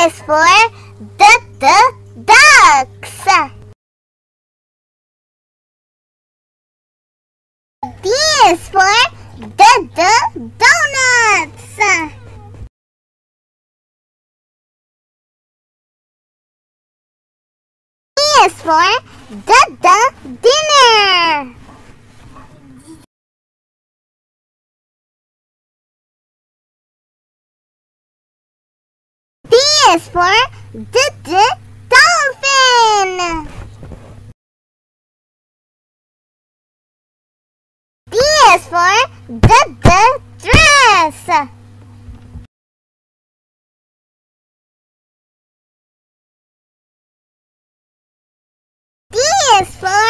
is for ducks. D is for donuts. D is for dinner. D is for dolphin. D is for dress. D is for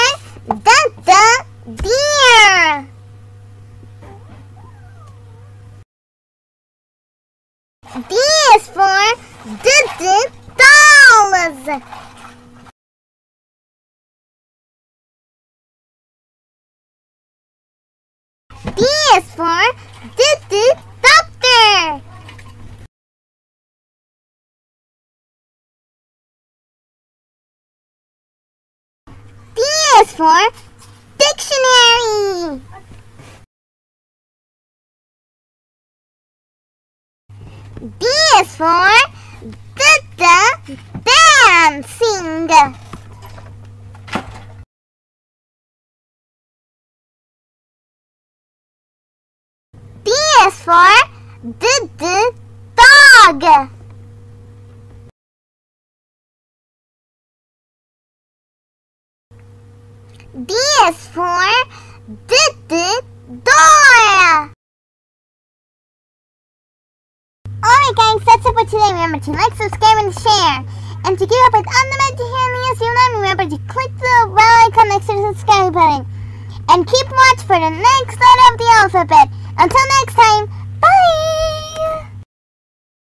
deer. D is for dolls. D is for doctor. D is for dictionary. D is for dancing. D is for dog. D is for door. Alright guys, that's it for today. Remember to like, subscribe, and share. And to keep up with all the magic here in the news, remember to click the bell icon next to the subscribe button. And keep watch for the next letter of the alphabet. Until next time,